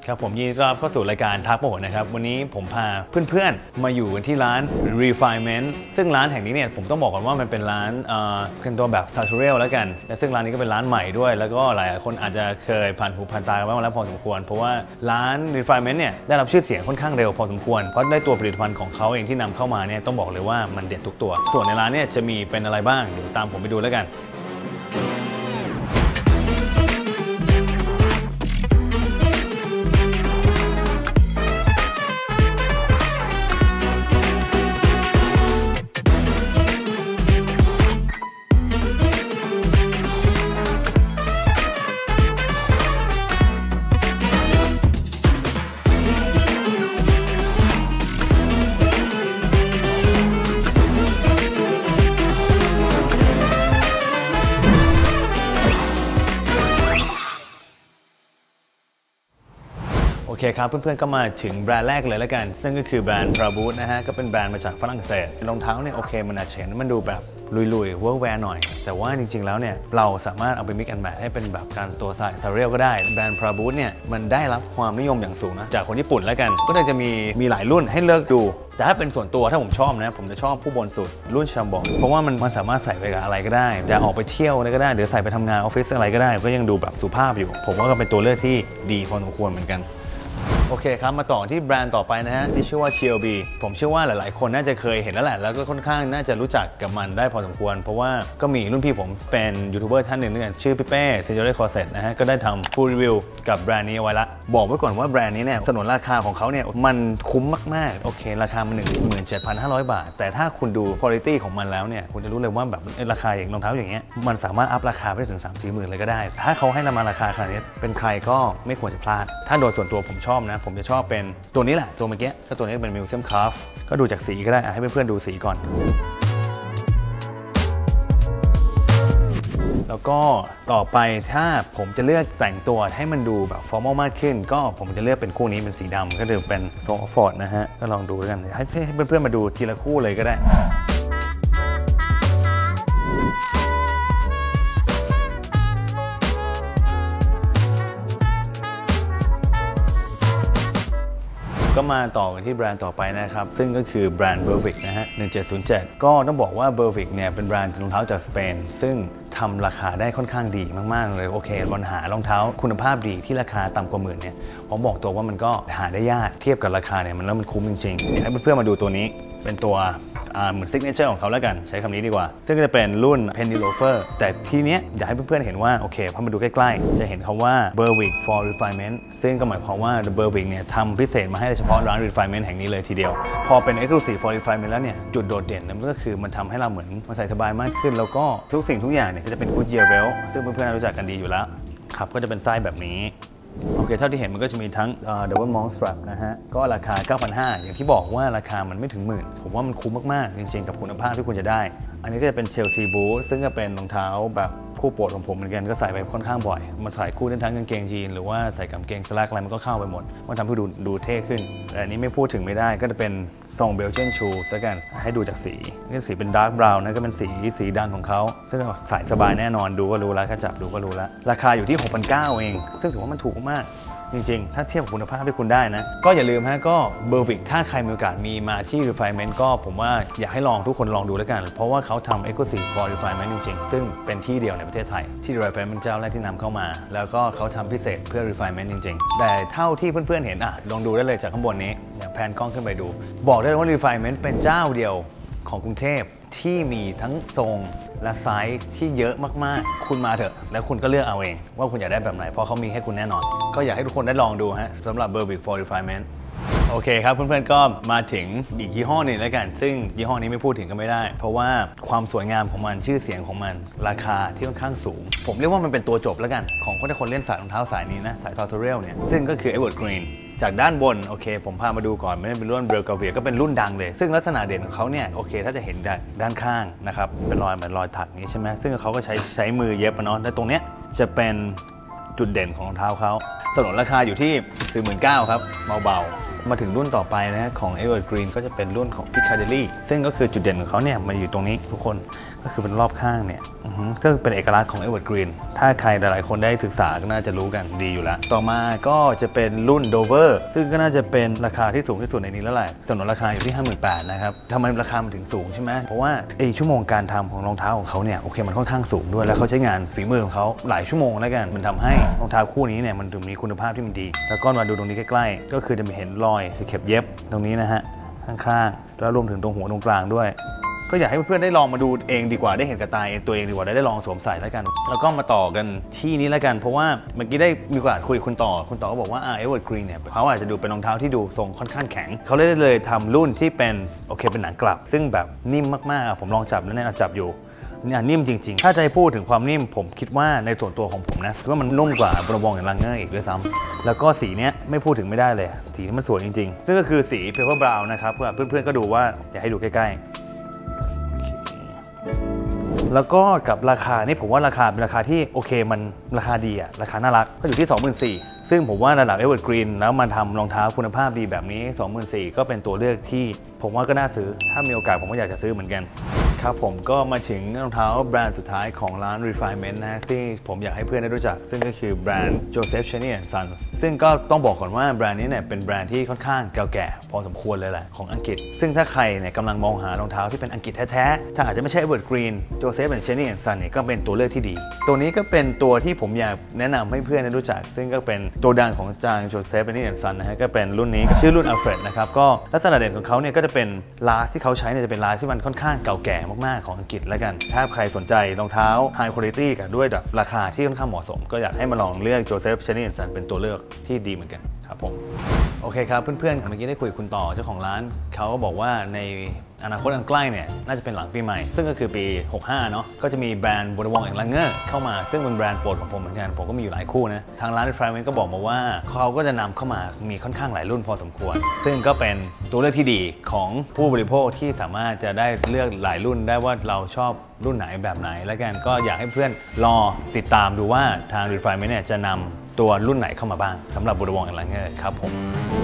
ครับผมยินดีต้อนรับเข้าสู่รายการทักโมโหนะครับวันนี้ผมพาเพื่อนๆมาอยู่กันที่ร้าน Refinement ซึ่งร้านแห่งนี้เนี่ยผมต้องบอกก่อนว่ามันเป็นร้านเป็นตัวแบบ Sartorial แล้วกันและซึ่งร้านนี้ก็เป็นร้านใหม่ด้วยแล้วก็หลายคนอาจจะเคยผ่านหูผ่านตากันมาแล้วพอสมควรเพราะว่าร้าน Refinement เนี่ยได้รับชื่อเสียงค่อนข้างเร็วพอสมควรเพราะได้ตัวผลิตภัณฑ์ของเขาเองที่นำเข้ามาเนี่ยต้องบอกเลยว่ามันเด็ดทุกตัวส่วนในร้านเนี่ยจะมีเป็นอะไรบ้างเดี๋ยวตามผมไปดูแล้วกันโอเคครับเพื่อนๆก็มาถึงแบรนด์แรกเลยแล้วกันซึ่งก็คือแบรนด์ Prabut นะฮะก็เป็นแบรนด์มาจากฝรั่งเศสรองเท้าเนี่ยโอเคมันอาจจะเห็นมันดูแบบลุยๆเวิร์กแวร์หน่อยแต่ว่าจริงๆแล้วเนี่ยเราสามารถเอาไป mix and match ให้เป็นแบบการตัวใส่ Sartorial ก็ได้แบรนด์ Prabut เนี่ยมันได้รับความนิยมอย่างสูงนะจากคนญี่ปุ่นแล้วกันก็เลยจะมีหลายรุ่นให้เลือกดูแต่ถ้าเป็นส่วนตัวถ้าผมชอบนะผมจะชอบผู้บนสุดรุ่นแชมบองเพราะว่ามันสามารถใส่ไปกับอะไรก็ได้จะออกไปเที่ยวอะไรก็ได้หรือใส่ไปทำงานออฟฟิศอะไรก็ได้ก็ยังดูแบบสุภาพอยู่ผมว่าก็เป็นตัวเลือกที่ดีพอสมควรเหมือนกันโอเคครับมาต่อที่แบรนด์ต่อไปนะฮะที่ชื่อว่า TLB ผมเชื่อว่าหลายๆคนน่าจะเคยเห็นแล้วแหละแล้วก็ค่อนข้างน่าจะรู้จักกับมันได้พอสมควรเพราะว่าก็มีรุ่นพี่ผมเป็นยูทูบเบอร์ท่านหนึ่งด้วยกันชื่อพี่เป้เซนโยเรคอร์เซ็ตนะฮะก็ได้ทำฟูลรีวิวกับแบรนด์นี้เอาไว้ละบอกไว้ก่อนว่าแบรนด์นี้เนี่ยสนนราคาของเขาเนี่ยมันคุ้มมากๆโอเคราคามัน 17,500 บาทแต่ถ้าคุณดูคุณภาพของมันแล้วเนี่ยคุณจะรู้เลยว่าแบบราคาอย่างรองเท้าอย่างเงี้ยมันสามารถอัพราคาไปถึง 3-4 หมื่นเลยก็ได้ถ้าเขาให้ราคาขนาดนี้เป็นใครก็ไม่ควรจะพลาดถ้าโดยส่วนตัวผมชอบนะผมจะชอบเป็นตัวนี้แหละตัวเมื่อกี้ถ้าตัวนี้เป็นมิวเซียมคราฟก็ดูจากสีก็ได้ให้เพื่อนๆดูสีก่อนแล้วก็ต่อไปถ้าผมจะเลือกแต่งตัวให้มันดูแบบฟอร์มอลมากขึ้นก็ผมจะเลือกเป็นคู่นี้เป็นสีดำก็คือเป็นโซฟอร์ดนะฮะก็ลองดูด้วยกันให้เพื่อนๆมาดูทีละคู่เลยก็ได้ก็มาต่อกันที่แบรนด์ต่อไปนะครับซึ่งก็คือแบรนด์ Berwick นะฮะ1707ก็ต้องบอกว่า Berwick เนี่ยเป็นแบรนด์รองเท้าจากสเปนซึ่งทำราคาได้ค่อนข้างดีมากๆเลยโอเคบนหารองเท้าคุณภาพดีที่ราคาต่ำกว่าหมื่นเนี่ยผมบอกตัวว่ามันก็หาได้ยากเทียบกับราคาเนี่ยมันแล้วมันคุ้มจริงๆให้เพื่อนๆมาดูตัวนี้เป็นตัวเหมือนซิกเนเจอร์ของเขาแล้วกันใช้คำนี้ดีกว่าซึ่งจะเป็นรุ่น Penny Loafer แต่ทีเนี้ยอยากให้เพื่อนๆเห็นว่าโอเคพอมาดูใกล้ๆจะเห็นคำว่า Berwick for Refinement ซึ่งก็หมายความว่า The Berwick เนี่ยทำพิเศษมาให้เฉพาะร้าน Refinement แห่งนี้เลยทีเดียวพอเป็น Exclusive for Refinement แล้วเนี่ยจุดโดดเด่นนั่นก็คือมันทำให้เราเหมือนมันใส่สบายมากขึ้นแล้วก็ทุกสิ่งทุกอย่างเนี่ยก็จะเป็น Goodyear Belt ซึ่งเพื่อนๆรู้จักกันดีอยู่แล้วครับก็จะเป็นไส้แบบนี้โอเคเท่าที่เห็นมันก็จะมีทั้งDouble Mount Strap นะฮะก็ราคา 9,500 อย่างที่บอกว่าราคามันไม่ถึงหมื่นผมว่ามันคุ้มมากๆจริงๆกับคุณภาพที่คุณจะได้อันนี้ก็จะเป็น Chelsea Boot ซึ่งก็เป็นรองเท้าแบบคู่โปรดของผมเหมือนกันก็ใส่ไปค่อนข้างบ่อยมาใส่คู่ทั้งกางเกงยีนหรือว่าใส่กางเกงสแลกอะไรมันก็เข้าไปหมดมันทำให้ดูเท่ขึ้นแต่อันนี้ไม่พูดถึงไม่ได้ก็จะเป็นทรงเบลเจียนชูซะกันให้ดูจากสีนี่สีเป็นดาร์กบราวน์นะก็เป็นสีดำของเขาซึ่งใส่สบายแน่นอนดูก็รู้แล้วแค่จับดูก็รู้แล้วราคาอยู่ที่ 6,900 เองซึ่งถือว่ามันถูกมากจริงๆถ้าเทียบกับคุณภาพที่คุณได้นะก็อย่าลืมฮะก็ Berwick ถ้าใครมีโอกาสมีมาที่ Refinement ก็ผมว่าอยากให้ลองทุกคนลองดูแล้วกันเพราะว่าเขาทำ Exclusive for Refinement จริงๆซึ่งเป็นที่เดียวในประเทศไทยที่ Refinement เจ้าแรกที่นำเข้ามาแล้วก็เขาทำพิเศษเพื่อ Refinement จริงๆแต่เท่าที่เพื่อนๆเห็นลองดูได้เลยจากข้างบนนี้อย่างแพนกล้องขึ้นไปดูบอกได้เลยว่า Refinement เป็นเจ้าเดียวของกรุงเทพที่มีทั้งทรงและไซส์ที่เยอะมากๆคุณมาเถอะแล้วคุณก็เลือกเอาเองว่าคุณอยากได้แบบไหนเพราะเขามีให้คุณแน่นอนก็อยากให้ทุกคนได้ลองดูฮะสำหรับ Berwick for Refinement โอเคครับเพื่อนๆก็มาถึงอีกยี่ห้อหนึ่งแล้วกันซึ่งยี่ห้อนี้ไม่พูดถึงก็ไม่ได้เพราะว่าความสวยงามของมันชื่อเสียงของมันราคาที่ค่อนข้างสูงผมเรียกว่ามันเป็นตัวจบแล้วกันของคนเล่นสายรองเท้าสายนี้นะสาย Sartorial เนี่ยซึ่งก็คือ Evergreenจากด้านบนโอเคผมพามาดูก่อนไม่ได้เป็นรุ่นเบลกาเวียก็เป็นรุ่นดังเลยซึ่งลักษณะเด่นของเขาเนี่ยโอเคถ้าจะเห็นด้านข้างนะครับเป็นรอยเหมือนรอยถักนี้ใช่ไหมซึ่งเขาก็ใช้มือเย็บเนาะและตรงเนี้ยจะเป็นจุดเด่นของรองเท้าเขาสนนราคาอยู่ที่ 49,000 ครับเบาๆมาถึงรุ่นต่อไปนะของ Evergreen ก็จะเป็นรุ่นของ Piccadilly ซึ่งก็คือจุดเด่นของเขาเนี่ยมันอยู่ตรงนี้ทุกคนก็คือเป็นรอบข้างเนี่ยก็เป็นเอกลักษณ์ของ Evergreen ถ้าใครหลายๆคนได้ศึกษาก็น่าจะรู้กันดีอยู่แล้วต่อมาก็จะเป็นรุ่น Dover ซึ่งก็น่าจะเป็นราคาที่สูงที่สุดในนี้แล้วแหละสนนราคาอยู่ที่ 58,000 นะครับทำไมราคามันถึงสูงใช่ไหมเพราะว่าชั่วโมงการทำของรองเท้าของเขาเนี่ยโอเคมันค่อนข้างสูงด้วยแล้วเขาใช้งานฝีมือของเขาหลายชั่วโมงแล้วกันมันทำให้รองเท้าคู่นี้เนี่ยมันถึงมีคุณภาพที่มันดีแล้วก็มาดูตรงนี้ใกล้ๆก็คือจะมีเห็นรอยเข็บเย็บตรงนี้นะฮะข้างๆแล้วรวมถึงตรงหัวตรงกลางด้วยก็อยากให้เพื่อนๆได้ลองมาดูเองดีกว่าได้เห็นกับตาตัวเองดีกว่าได้ลองสวมใส่แล้วกันแล้วก็มาต่อกันที่นี้แล้วกันเพราะว่าเมื่อกี้ได้มีโอกาสคุยคุณต่อก็บอกว่าEvergreen เนี่ยเขาอาจจะดูเป็นรองเท้าที่ดูทรงค่อนข้างแข็งเขาเลยทำรุ่นที่เป็นโอเคเป็นหนังกลับซึ่งแบบนิ่มมากๆผมลองจับแล้วเนี่ยจับอยู่เนี่ยนิ่มจริงๆถ้าจะให้พูดถึงความนิ่มผมคิดว่าในส่วนตัวของผมนะคิดว่ามันนุ่มกว่าบรบองอย่างลังเงอร์อีกด้วยซ้ำแล้วก็สีเนี้ยไม่พูดถึงไม่ได้เลยสีนี้มันสวยจริงๆซึ่งก็คือสี Paper Brown นะครับเพื่อนๆก็ดูว่าอยากให้ดูใกล้ๆแล้วก็กับราคานี่ผมว่าราคาเป็นราคาที่โอเคมันราคาดีอะราคาน่ารักก็อยู่ที่ 24,000 ซึ่งผมว่าระดับ Evergreen แล้วมาทำรองเท้าคุณภาพดีแบบนี้ 24,000 ก็เป็นตัวเลือกที่ผมว่าก็น่าซื้อถ้ามีโอกาสผมก็อยากจะซื้อเหมือนกันครับผมก็มาถึงรองเท้าแบรนด์สุดท้ายของร้าน Refinement นะที่ผมอยากให้เพื่อนได้รู้จักซึ่งก็คือแบรนด์ Joseph Cheney & Sons ซึ่งก็ต้องบอกก่อนว่าแบรนด์นี้เนี่ยเป็นแบรนด์ที่ค่อนข้างเก่าแก่พอสมควรเลยแหละของอังกฤษซึ่งถ้าใครเนี่ยกำลังมองหารองเท้าที่เป็นอังกฤษแท้ๆถ้าอาจจะไม่ใช่ Evergreen Joseph Cheney & Sons เนี่ยก็เป็นตัวเลือกที่ดีตัวนี้ก็เป็นตัวที่ผมอยากแนะนำให้เพื่อนได้รู้จักซึ่งก็เป็นตัวดังของจาง Joseph Cheney & Sons นะฮะก็เป็นรุ่นนี้ชื่อรุ่น Alfred นะครับก็ลักษณะเด่นของเขาเนี่ยก็จะเป็นลายที่เขาใช้เนี่ยจะเป็นลายที่มันค่อนข้างเก่าแก่มากๆของอังกฤษแล้วกันถ้าใครสนใจรองเท้า High Quality กับด้วยแบบราคาที่ค่อนข้างเหมาะสมก็อยากให้มาลองเลือก Joseph Cheney & Sons เป็นตัวเลือกที่ดีเหมือนกันครับผมโอเคครับเพื่อนๆเมื่อกี้ได้คุยกับคุณต่อเจ้าของร้านเขาก็บอกว่าในอนาคตอันใกล้เนี่ยน่าจะเป็นหลังปีใหม่ซึ่งก็คือปี 65 เนาะก็จะมีแบรนด์บริวองแองลังเกอร์เข้ามาซึ่งเป็นแบรนด์โปรดของผมเหมือนกันผมก็มีอยู่หลายคู่นะทางร้าน Refinement ก็บอกมาว่าเขาก็จะนำเข้ามามีค่อนข้างหลายรุ่นพอสมควรซึ่งก็เป็นตัวเลือกที่ดีของผู้บริโภคที่สามารถจะได้เลือกหลายรุ่นได้ว่าเราชอบรุ่นไหนแบบไหนแล้วกันก็อยากให้เพื่อนรอติดตามดูว่าทาง Refinement เนี่ยจะนำตัวรุ่นไหนเข้ามาบ้างสำหรับบริวองแองลังเกอร์ครับผม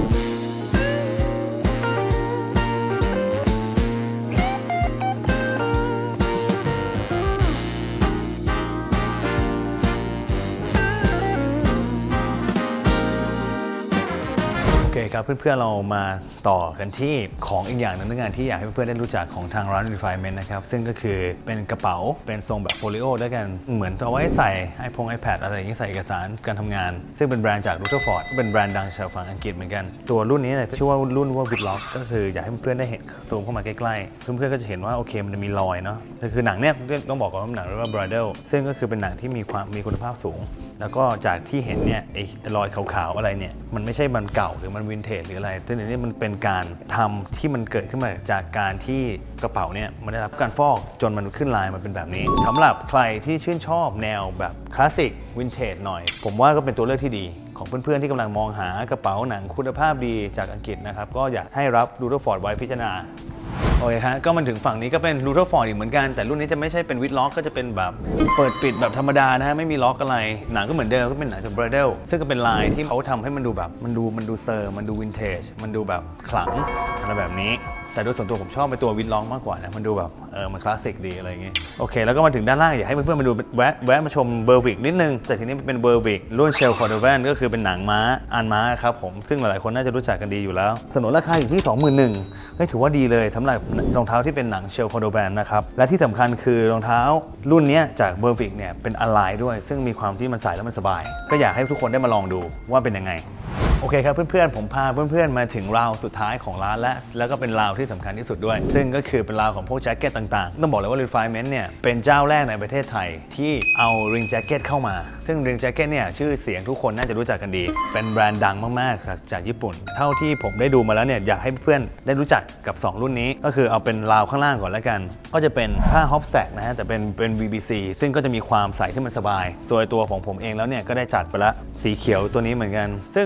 โอเคครับเพื่อนๆเรามาต่อกันที่ของอีกอย่างหนึ่งในงานที่อยากให้เพื่อนๆได้รู้จักของทางร้าน Refinement นะครับซึ่งก็คือเป็นกระเป๋าเป็นทรงแบบโฟลิโอด้วยกันเหมือนเอาไว้ใส่iPad อะไรอย่างนี้ใส่เอกสารการทำงานซึ่งเป็นแบรนด์จาก Rutherford เป็นแบรนด์ดังชาวฝั่งอังกฤษเหมือนกันตัวรุ่นนี้ชื่อว่ารุ่นว่า Whitlock ก็คืออยากให้เพื่อนๆได้เห็นซูมเข้ามาใกล้ๆเพื่อนๆก็จะเห็นว่าโอเคมันจะมีรอยเนาะคือหนังเนี่ยต้องบอกก่อนว่าหนังเรียกว่า Bridal ซึ่งก็คือเป็นหนังที่มีคุณภาพสูงแล้วก็จากที่เห็นเนี่ยไอ้รอยขาวๆอะไรเนี่ยมันไม่ใช่มันเก่าหรือมันวินเทจหรืออะไรแต่นี้มันเป็นการทำที่มันเกิดขึ้นมาจากการที่กระเป๋าเนี่ยมันได้รับการฟอกจนมันขึ้นลายมันเป็นแบบนี้สำหรับใครที่ชื่นชอบแนวแบบคลาสสิกวินเทจหน่อยผมว่าก็เป็นตัวเลือกที่ดีของเพื่อนๆที่กำลังมองหากระเป๋าหนังคุณภาพดีจากอังกฤษนะครับก็อยากให้รับรูเทอร์ฟอร์ดไว้พิจารณาโอเคฮะก็มันถึงฝั่งนี้ก็เป็นรูเทอร์ฟอร์ดอีกเหมือนกันแต่รุ่นนี้จะไม่ใช่เป็นวิดล็อกก็จะเป็นแบบเปิดปิดแบบธรรมดานะฮะไม่มีล็อกอะไรหนังก็เหมือนเดิมก็เป็นหนังจาก Bridal ซึ่งก็เป็นลายที่เขาทำให้มันดูแบบมันดูเซอร์มันดูวินเทจมันดูแบบขลังอะไรแบบนี้แต่โดยส่วนตัวผมชอบไปตัววิดล็อกมากกว่านะมันดูแบบมันคลาสสิกดีอะไรอย่างเงี้ยโอเคแล้วก็มาถึงด้านล่างอยากให้เพื่อนๆมาดูแวะมาชมเบอร์วิกนิดนึงแต่ทีนี้เป็นเบอร์วิกรุ่นเชลคอร์โดแวนก็คือเป็นหนังม้าอันม้าครับผมซึ่งหลายๆคนน่าจะรู้จักกันดีอยู่แล้วสนนราคาอยู่ที่ 21,000 ถือว่าดีเลยสำหรับรองเท้าที่เป็นหนังเชลคอร์โดแวนนะครับและที่สำคัญคือรองเท้ารุ่นนี้จากเบอร์วิกเนี่ยเป็นอะไลน์ด้วยซึ่งมีความที่มันใส่แล้วมันสบายก็อยากให้ทุกคนได้มาลองดูว่าเป็นยังไงโอเคครับเพื่อนๆผมพาเพื่อนๆมาถึงราวสุดท้ายของร้านแล้วก็เป็นราวที่สำคัญที่สุดด้วยซึ่งก็คือเป็นราวของพวกแจ็คเก็ตต่างๆต้องบอกเลยว่า Refinement เนี่ยเป็นเจ้าแรกในประเทศไทยที่เอาริงแจ็คเก็ตเข้ามาซึ่งริงแจ็คเก็ตเนี่ยชื่อเสียงทุกคนน่าจะรู้จักกันดีเป็นแบรนด์ดังมากๆจากญี่ปุ่นเท่าที่ผมได้ดูมาแล้วเนี่ยอยากให้เพื่อนได้รู้จักกับ2รุ่นนี้ก็คือเอาเป็นราวข้างล่างก่อนแล้วกันก็จะเป็นผ้าฮอปแซกนะฮะแต่เป็น VBC ซึ่งก็จะมีความใส่ที่มันสบายโดยตัวของผมเองแล้วเนี่ยก็ได้จัดไปละสีเขียวตัวนี้เหมือนกันซึ่งสนนรา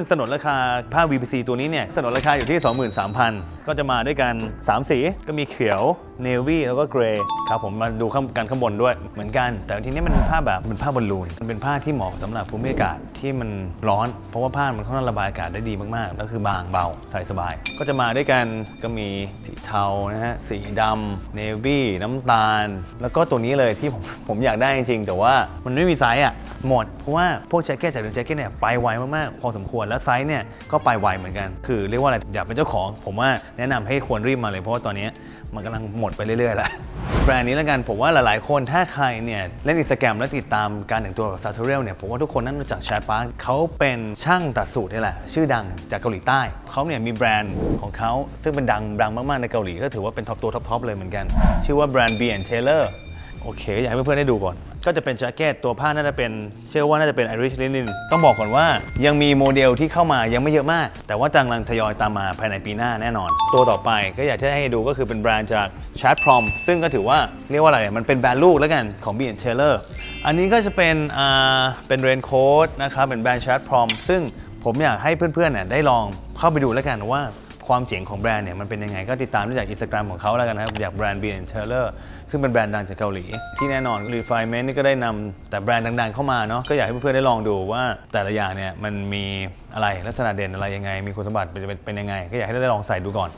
คาผ้า VPC ตัวนี้เนี่ยสนนราคาอยู่ที่ 23,000 ก็จะมาด้วยกัน3สีก็มีเขียวเนวี่แล้วก็เกรย์ครับผมมาดูกันข้างบนด้วยเหมือนกันแต่ทีนี้มันเป็นผ้าแบบเป็นผ้าบอลลูนมันเป็นผ้าที่เหมาะสำหรับภูมิอากาศที่มันร้อนเพราะว่าผ้ามันค่อนข้างระบายอากาศได้ดีมากๆแล้วคือบางเบาใส่สบายก็จะมาด้วยกันก็มีสีเทานะฮะสีดำเนวี่น้ำตาลแล้วก็ตัวนี้เลยที่ผมอยากได้จริงๆแต่ว่ามันไม่มีไซส์อ่ะหมดเพราะว่าพวกแจ็คเก็ตจากเดอะแจ็คเก็ตเนี่ยไปไวมากๆพอสมควรแล้วไซส์เนี่ยก็ไปไวเหมือนกันคือเรียกว่าอะไรอยากเป็นเจ้าของผมว่าแนะนำให้ควรรีบมาเลยเพราะว่าตอนนี้มันกำลังหมดไปเรื่อยๆแล้วแบรนด์นี้แล้วกันผมว่าหลายๆคนถ้าใครเนี่ยเล่น Instagram และติดตามการแต่งตัวแบบซาทูเรลเนี่ยผมว่าทุกคนน่ารู้จักชาปาร์คเขาเป็นช่างตัดสูตรนี่แหละชื่อดังจากเกาหลีใต้เขาเนี่ยมีแบรนด์ของเขาซึ่งเป็นดังมากๆในเกาหลีก็ถือว่าเป็นท็อปเลยเหมือนกันชื่อว่าแบรนด์ B&Taylor โอเคอยากให้เพื่อนๆได้ดูก่อนก็จะเป็นแจ็คเก็ตตัวผ้าน่าจะเป็นเชื่อว่าน่าจะเป็น Irish Linen ต้องบอกก่อนว่ายังมีโมเดลที่เข้ามายังไม่เยอะมากแต่ว่ากำลังทยอยตามมาภายในปีหน้าแน่นอนตัวต่อไปก็อยากจะให้ดูก็คือเป็นแบรนด์จาก Chat Prom ซึ่งก็ถือว่าเรียกว่าอะไรมันเป็นแบรนด์ลูกแล้วกันของ B&Taylor อันนี้ก็จะเป็นเรนโค้ทนะครับเป็นแบรนด์ Chat Prom ซึ่งผมอยากให้เพื่อนๆเนี่ยได้ลองเข้าไปดูแล้วกันว่าความเจ๋งของแบรนด์เนี่ยมันเป็นยังไงก็ติดตามได้จาก Instagram ของเขาแล้วกันนะครับจากแบรนด์ B&Taylor ซึ่งเป็นแบรนด์ดังจากเกาหลีที่แน่นอน Refinement นี่ก็ได้นำแต่แบรนด์ดังๆเข้ามาเนาะก็อยากให้เพื่อนๆได้ลองดูว่าแต่ละอย่างเนี่ยมันมีอะไรลักษณะเด่นอะไรยังไงมีคุณสมบัติเป็นยังไงก็อยากให้ได้ลองใส่ดูก่อน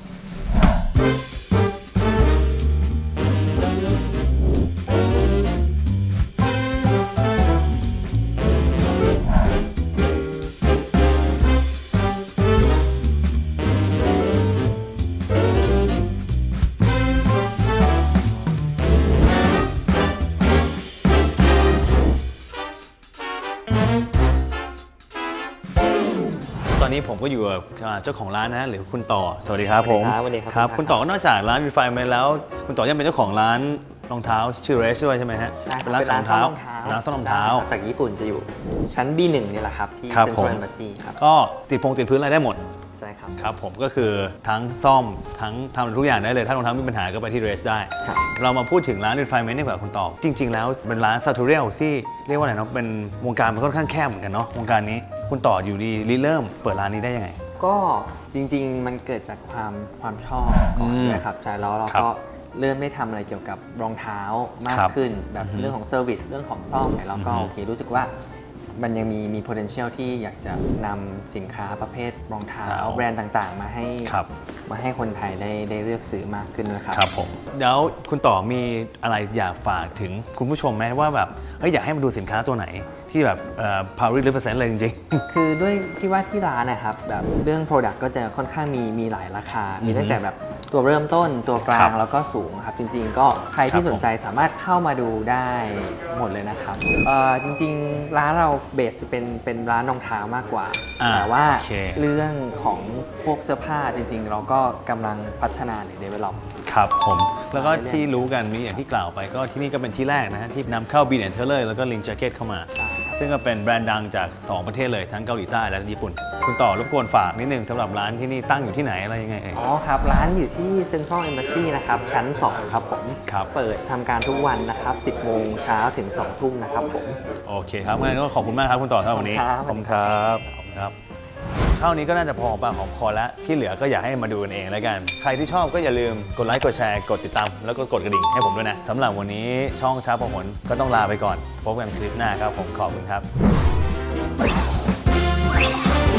ตอนนี้ผมก็อยู่กับเจ้าของร้านนะหรือคุณต่อสวัสดีครับผมครับคุณต่อก็นอกจากร้าน Refinement แล้วคุณต่อยังเป็นเจ้าของร้านรองเท้าชื่อ Race ด้วยใช่ไหมฮะเป็นร้านซ่อมรองเท้าร้านซ่อมรองเท้าจากญี่ปุ่นจะอยู่ชั้น B1 นี่แหละครับที่ Central Embassy ครับก็ติดพื้นอะไรได้หมดใช่ครับครับผมก็คือทั้งซ่อมทั้งทำทุกอย่างได้เลยถ้ารองเท้ามีปัญหาก็ไปที่ Race ได้เรามาพูดถึงร้าน Refinement ดีกว่าคุณต่อจริงๆแล้วเป็นร้านซาทูเรลที่เรียกว่าอะไรเนาะเป็นวงการมันค่อนข้างแคบเหมือนกันเนาะวงการนี้คุณต่ออยู่ดีเริ่มเปิดร้านนี้ได้ยังไงก็จริงๆมันเกิดจากความชอบก่อนนะครับใช่แล้วเราก็เริ่มได้ทำอะไรเกี่ยวกับรองเท้ามากขึ้นแบบเรื่องของเซอร์วิสเรื่องของซ่อมเนี่ยเราก็โอเครู้สึกว่ามันยังมี potential ที่อยากจะนำสินค้าประเภทรองเท้าแบรนด์ต่างๆมาให้คนไทยได้เลือกซื้อมากขึ้นนะครับครับผมแล้วคุณต่อมีอะไรอยากฝากถึงคุณผู้ชมไหมว่าแบบอยากให้มาดูสินค้าตัวไหนที่แบบpower 100% เลยจริงๆคือด้วยที่ว่าที่ร้านนะครับแบบเรื่อง product ก็จะค่อนข้างมีหลายราคามีตั้งแต่แบบตัวเริ่มต้นตัวกลางแล้วก็สูงครับจริงๆก็ใครที่สนใจสามารถเข้ามาดูได้หมดเลยนะครับจริงๆร้านเราเบสจะเป็นร้านรองเท้ามากกว่าแต่ว่าเรื่องของพวกเสื้อผ้าจริงๆเราก็กำลังพัฒนาหรือ develop ครับผมแล้วก็ที่รู้กันมีอย่างที่กล่าวไปก็ที่นี่ก็เป็นที่แรกนะฮะที่นำเข้า B&Taylor แล้วก็ Link Jacket เข้ามาซึ่งก็เป็นแบรนด์ดังจาก2ประเทศเลยทั้งเกาหลีใต้และญี่ปุ่นคุณต่อรบกวนฝากนิดนึงสำหรับร้านที่นี่ตั้งอยู่ที่ไหนอะไรยังไงอ๋อครับร้านอยู่ที่ Central Embassy นะครับชั้น2ครับผมเปิดทำการทุกวันนะครับ 10 โมงเช้าถึง 2 ทุ่มนะครับผมโอเคครับงั้นก็ขอบคุณมากครับคุณต่อสำหรับวันนี้ขอบคุณครับเท่านี้ก็น่าจะพอปากหอมคอแล้วที่เหลือก็อยากให้มาดูกันเองแล้วกันใครที่ชอบก็อย่าลืมกดไลค์กดแชร์กดติดตามแล้วก็กดกระดิ่งให้ผมด้วยนะสำหรับวันนี้ช่องเช้าพหลก็ต้องลาไปก่อนพบกันคลิปหน้าครับผมขอบคุณครับ